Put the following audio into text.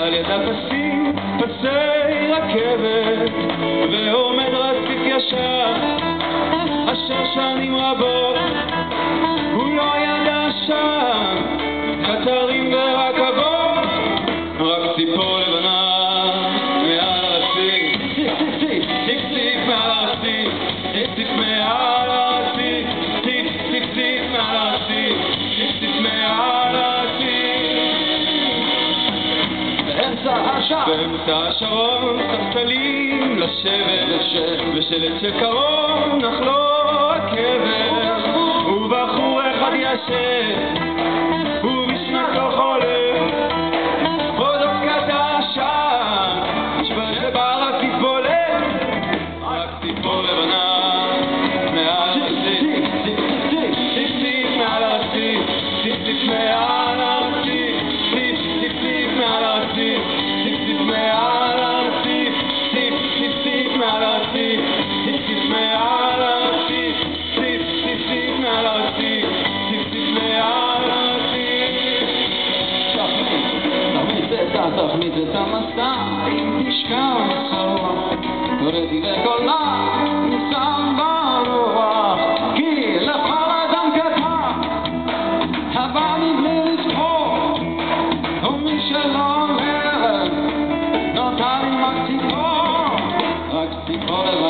על יד הפסים, פסי רכבת, ועומד רציף ישר, אשר שנים רבות הוא לא ידע שם, קטרים ורכבות, רק ציפור לבנה מעל הרציף, ציף ציף מעל הרציף, ציף ציף מעל הרציף, ציף ציף ציף מעל הרציף, ציף ציף מעל הרציף. באמצע השרון ספסלים לשבת, ושלט של קרון אך לא רכבת, ובחור אחד ישב ובשנתו חולה, עוד קטע שם שבא רק ציפולת, רק ציפור לבנה מעל הרציף, ציף ציף מעל הרציף, ציף ציף מעל הרציף, ציף ציף ציף מעל הרציף, ציף ציף מעל הרציף, ציף ציף ציף מעל הרציף, ציף ציף מעל הרציף, ציף ציף ציף מעל הרציף, ציף ציף מעל הרציף. תכנית את המסע, אם תשכח חלום, תורדי וקולה, נסם ברוח, כי לכל אדם קטן, הבא מבלי לצחוק, ומי שלא עובר, נותר עם רק ציפור לבנה.